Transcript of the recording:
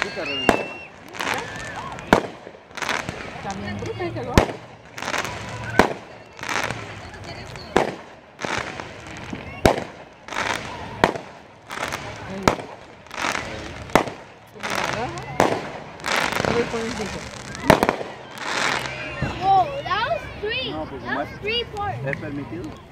También bruta y que lo hace. Whoa, that was three. That was 3 points. ¿Es permitido?